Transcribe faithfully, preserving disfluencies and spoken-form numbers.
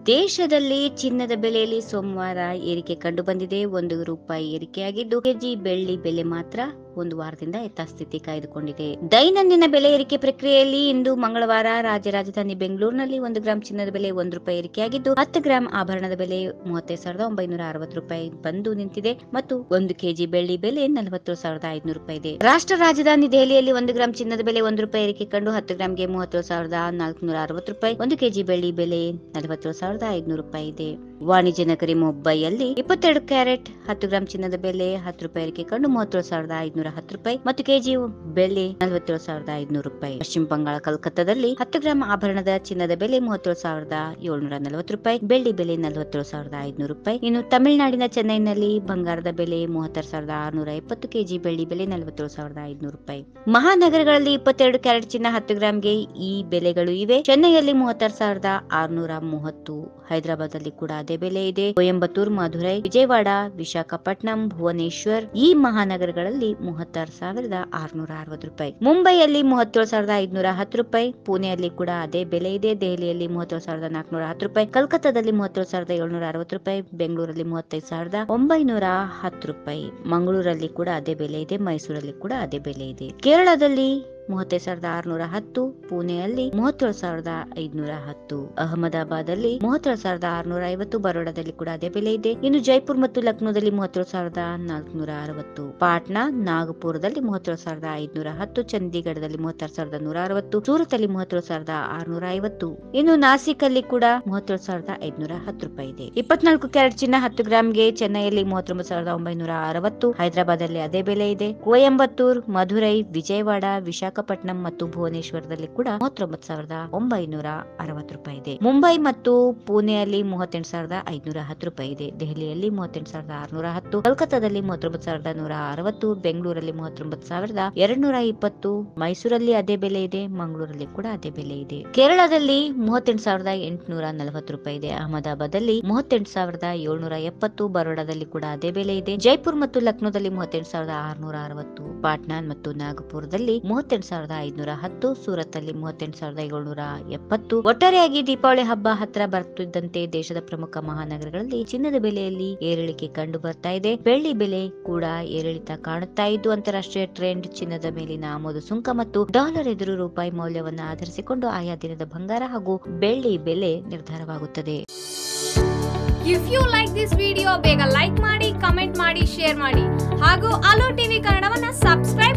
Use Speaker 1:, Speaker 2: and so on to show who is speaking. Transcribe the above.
Speaker 1: ದೇಶದಲ್ಲಿ ಚಿನ್ನದ ಬೆಲೆಯಲ್ಲಿ ಸೋಮವಾರ ಏರಿಕೆ ಕಂಡು ಬಂದಿದೆ. ಒಂದು ರೂಪಾಯಿ ಏರಿಕೆಯಾಗಿದ್ದು ಕೆಜಿ ಬೆಳ್ಳಿ ಬೆಲೆ ಮಾತ್ರ ಒಂದು ವಾರದಿಂದ ಯಥಾಸ್ಥಿತಿ ಕಾಯ್ದುಕೊಂಡಿದೆ. ದೈನಂದಿನ ಬೆಲೆ ಏರಿಕೆ ಪ್ರಕ್ರಿಯೆಯಲ್ಲಿ ಇಂದು ಮಂಗಳವಾರ ರಾಜ್ಯ ರಾಜಧಾನಿ ಬೆಂಗಳೂರಿನಲ್ಲಿ ಒಂದು ಗ್ರಾಂ ಚಿನ್ನದ ಬೆಲೆ ಒಂದು ರೂಪಾಯಿ ಏರಿಕೆಯಾಗಿದ್ದು ಹತ್ತು ಗ್ರಾಂ ಆಭರಣದ ಬೆಲೆ ಮೂವತ್ತೈದು ಸಾವಿರದ ಒಂಬೈನೂರ ಅರವತ್ತು ರೂಪಾಯಿ ಬಂದು ನಿಂತಿದೆ ಮತ್ತು ಒಂದು ಕೆಜಿ ಬೆಳ್ಳಿ ಬೆಲೆ ನಲವತ್ತು ಸಾವಿರದ ಐದುನೂರು ರೂಪಾಯಿ ಇದೆ. ರಾಷ್ಟ್ರ ರಾಜಧಾನಿ ದೆಹಲಿಯಲ್ಲಿ ಒಂದು ಗ್ರಾಂ ಚಿನ್ನದ ಬೆಲೆ ಒಂದು ರೂಪಾಯಿ ಏರಿಕೆ ಕಂಡು ಹತ್ತು ಗ್ರಾಂಗೆ ಮೂವತ್ತು ಸಾವಿರದ ನಾಲ್ಕುನೂರ ಅರವತ್ತು ರೂಪಾಯಿ, ಒಂದು ಕೆಜಿ ಬೆಳ್ಳಿ ಬೆಲೆ ನಲವತ್ತು ಸಾವಿರದ ಐದುನೂರು ರೂಪಾಯಿ ಇದೆ. ವಾಣಿಜ್ಯ ನಗರಿ ಮುಂಬೈಯಲ್ಲಿ ಇಪ್ಪತ್ತೆರಡು ಕ್ಯಾರೆಟ್ ಹತ್ತು ಗ್ರಾಂ ಚಿನ್ನದ ಬೆಲೆ ಹತ್ತು ರೂಪಾಯಿ ಏರಿಕೆ ಕಂಡು ಮೂವತ್ತೇಳು ಸಾವಿರದ ಐದುನೂರ ಹತ್ತು ರೂಪಾಯಿ ಮತ್ತು ಕೆಜಿ ಬೆಲೆ ನಲವತ್ತೇಳು ಸಾವಿರದ ಐದುನೂರು ರೂಪಾಯಿ. ಪಶ್ಚಿಮ ಬಂಗಾಳ ಕಲ್ಕತ್ತಾದಲ್ಲಿ ಹತ್ತು ಗ್ರಾಂ ಆಭರಣದ ಚಿನ್ನದ ಬೆಲೆ ಮೂವತ್ತೇಳು ಸಾವಿರದ ಏಳ್ನೂರ ನಲವತ್ತು ರೂಪಾಯಿ, ಬೆಳ್ಳಿ ಬೆಲೆ ನಲವತ್ತೇಳು ಸಾವಿರದ ಐದುನೂರು ರೂಪಾಯಿ. ಇನ್ನು ತಮಿಳುನಾಡಿನ ಚೆನ್ನೈನಲ್ಲಿ ಬಂಗಾರದ ಬೆಲೆ ಮೂವತ್ತಾರು ಸಾವಿರದ ಆರುನೂರ ಎಪ್ಪತ್ತು, ಕೆಜಿ ಬೆಳ್ಳಿ ಬೆಲೆ ನಲವತ್ತೇಳು ಸಾವಿರದ ಐದುನೂರು ರೂಪಾಯಿ. ಮಹಾನಗರಗಳಲ್ಲಿ ಇಪ್ಪತ್ತೆರಡು ಕ್ಯಾರೆಟ್ ಚಿನ್ನ ಹತ್ತು ಗ್ರಾಂಗೆ ಈ ಬೆಲೆಗಳು ಇವೆ. ಚೆನ್ನೈಯಲ್ಲಿ ಮೂವತ್ತಾರು ಸಾವಿರದ ಆರುನೂರ ಮೂವತ್ತು, ಹೈದರಾಬಾದ್ ಅಲ್ಲಿ ಕೂಡ ಅದೇ ಬೆಲೆ ಇದೆ. ಕೊಯಂಬತ್ತೂರ್, ಮಧುರೈ, ವಿಜಯವಾಡ, ವಿಶಾಖಪಟ್ಟಣಂ, ಭುವನೇಶ್ವರ್ ಈ ಮಹಾನಗರಗಳಲ್ಲಿ ಮೂವತ್ತಾರು ಸಾವಿರದ ಆರುನೂರ ಅರವತ್ತು ರೂಪಾಯಿ. ಮುಂಬೈಯಲ್ಲಿ ಮೂವತ್ತೇಳು ಸಾವಿರದ ಐದುನೂರ ಹತ್ತು ರೂಪಾಯಿ, ಪುಣೆಯಲ್ಲಿ ಕೂಡ ಅದೇ ಬೆಲೆ ಇದೆ. ದೆಹಲಿಯಲ್ಲಿ ಮೂವತ್ತೇಳು ಸಾವಿರದ ನಾಲ್ಕುನೂರ ಹತ್ತು ರೂಪಾಯಿ, ಕಲ್ಕತ್ತಾದಲ್ಲಿ ಮೂವತ್ತೇಳು ಸಾವಿರದ ಏಳ್ನೂರ ಅರವತ್ತು ರೂಪಾಯಿ, ಬೆಂಗಳೂರಲ್ಲಿ ಮೂವತ್ತೈದು ಸಾವಿರದ ಒಂಬೈನೂರ ಹತ್ತು ರೂಪಾಯಿ, ಮಂಗಳೂರಲ್ಲಿ ಕೂಡ ಅದೇ ಬೆಲೆ ಇದೆ, ಮೈಸೂರಲ್ಲಿ ಕೂಡ ಅದೇ ಬೆಲೆ ಇದೆ. ಕೇರಳದಲ್ಲಿ ಮೂವತ್ತೈದು ಸಾವಿರದ ಆರುನೂರ ಹತ್ತು, ಪುಣೆಯಲ್ಲಿ ಮೂವತ್ತೇಳು ಸಾವಿರದ ಐದುನೂರ ಹತ್ತು, ಅಹಮದಾಬಾದ್ ಅಲ್ಲಿ ಮೂವತ್ತೇಳು ಸಾವಿರದ ಆರುನೂರ ಐವತ್ತು, ಬರೋಡಾದಲ್ಲಿ ಕೂಡ ಅದೇ ಬೆಲೆ ಇದೆ. ಇನ್ನು ಜೈಪುರ್ ಮತ್ತು ಲಕ್ನೋದಲ್ಲಿ ಮೂವತ್ತೇಳು ಸಾವಿರದ ನಾಲ್ಕುನೂರ ಅರವತ್ತು, ಪಾಟ್ನಾ, ನಾಗಪುರದಲ್ಲಿ ಮೂವತ್ತೇಳು ಸಾವಿರದ ಐದುನೂರ ಹತ್ತು, ಚಂಡೀಗಢದಲ್ಲಿ ಮೂವತ್ತಾರು ಸಾವಿರದ ನೂರ ಅರವತ್ತು, ಸೂರತ್ ಅಲ್ಲಿ ಮೂವತ್ತೇಳು ಸಾವಿರದ ಆರುನೂರ ಐವತ್ತು, ಇನ್ನು ನಾಸಿಕ್ ಅಲ್ಲಿ ಕೂಡ ಮೂವತ್ತೇಳು ಸಾವಿರದ ಐದುನೂರ ಹತ್ತು ರೂಪಾಯಿ ಇದೆ. ಇಪ್ಪತ್ನಾಲ್ಕು ಕ್ಯಾರೆಟ್ ಚಿನ್ನ ಹತ್ತು ಗ್ರಾಂಗೆ ಚೆನ್ನೈಯಲ್ಲಿ ಮೂವತ್ತೊಂಬತ್ತು ಸಾವಿರದ ಒಂಬೈನೂರ ಅರವತ್ತು, ಹೈದರಾಬಾದ್ ಅಲ್ಲಿ ಅದೇ ಬೆಲೆ ಇದೆ. ಕೊಯಂಬತ್ತೂರ್, ಮಧುರೈ, ವಿಜಯವಾಡ, ವಿಶಾಖಪಟ್ಟಣಂ ಮತ್ತು ಭುವನೇಶ್ವರದಲ್ಲಿ ಕೂಡ ಮೂವತ್ತೊಂಬತ್ತು ಸಾವಿರದ ಒಂಬೈನೂರ ಅರವತ್ತು ರೂಪಾಯಿ ಇದೆ. ಮುಂಬೈ ಮತ್ತು ಪುಣೆಯಲ್ಲಿ ಮೂವತ್ತೆಂಟು ಸಾವಿರದ ಐದುನೂರ ಹತ್ತು ರೂಪಾಯಿ ಇದೆ. ದೆಹಲಿಯಲ್ಲಿ ಮೂವತ್ತೆಂಟು ಸಾವಿರದ ಆರುನೂರ ಹತ್ತು, ಕಲ್ಕತ್ತಾದಲ್ಲಿ ಮೂವತ್ತೊಂಬತ್ತು ಸಾವಿರದ ನೂರ ಅರವತ್ತು, ಬೆಂಗಳೂರಲ್ಲಿ ಮೂವತ್ತೊಂಬತ್ತು ಸಾವಿರದ ಎರಡ್ನೂರ ಇಪ್ಪತ್ತು, ಮೈಸೂರಲ್ಲಿ ಅದೇ ಬೆಲೆ ಇದೆ, ಮಂಗಳೂರಲ್ಲಿ ಕೂಡ ಅದೇ ಬೆಲೆ ಇದೆ. ಕೇರಳದಲ್ಲಿ ಮೂವತ್ತೆಂಟು ಸಾವಿರದ ಎಂಟುನೂರ ನಲವತ್ತು ರೂಪಾಯಿ ಇದೆ. ಅಹಮದಾಬಾದ್ ಅಲ್ಲಿ ಮೂವತ್ತೆಂಟು ಸಾವಿರದ ಏಳ್ನೂರ ಎಪ್ಪತ್ತು, ಬರೋಡಾದಲ್ಲಿ ಕೂಡ ಅದೇ ಬೆಲೆ ಇದೆ. ಜೈಪುರ್ ಮತ್ತು ಲಕ್ನೋದಲ್ಲಿ ಮೂವತ್ತೆಂಟು ಸಾವಿರದ ಆರುನೂರ ಅರವತ್ತು, ಪಾಟ್ನಾ ಮತ್ತು ನಾಗಪುರದಲ್ಲಿ ಮೂವತ್ತೆಂಟು ಸಾವಿರದ ಐದುನೂರ ಹತ್ತು, ಸೂರತ್ ಅಲ್ಲಿ ಮೂವತ್ತೆಂಟು ಸಾವಿರದ ಏಳ್ನೂರ ಎಪ್ಪತ್ತು. ಒಟ್ಟಾರೆಯಾಗಿ ದೀಪಾವಳಿ ಹಬ್ಬ ಹತ್ರ ಬರ್ತಿದ್ದಂತೆ ದೇಶದ ಪ್ರಮುಖ ಮಹಾನಗರಗಳಲ್ಲಿ ಚಿನ್ನದ ಬೆಲೆಯಲ್ಲಿ ಏರಿಳಿಕೆ ಕಂಡು ಬರ್ತಾ ಇದೆ. ಬೆಳ್ಳಿ ಬೆಲೆ ಕೂಡ ಏರಿಳಿತ ಕಾಣುತ್ತಾ ಇದ್ದು ಅಂತಾರಾಷ್ಟ್ರೀಯ ಟ್ರೆಂಡ್ ಚಿನ್ನದ ಮೇಲಿನ ಆಮದು ಸುಂಕ ಮತ್ತು ಡಾಲರ್ ಎದುರು ರೂಪಾಯಿ ಮೌಲ್ಯವನ್ನು ಆಧರಿಸಿಕೊಂಡು ಆಯಾ ದಿನದ ಬಂಗಾರ ಹಾಗೂ ಬೆಳ್ಳಿ ಬೆಲೆ ನಿರ್ಧಾರವಾಗುತ್ತದೆ.
Speaker 2: If you like this video ಬೇಗ ಲೈಕ್ ಮಾಡಿ, ಕಮೆಂಟ್ ಮಾಡಿ, ಶೇರ್ ಮಾಡಿ ಹಾಗೂ ಅಲೋ ಟಿವಿ ಕನ್ನಡವನ್ನ ಸಬ್ಸ್ಕ್ರೈಬ್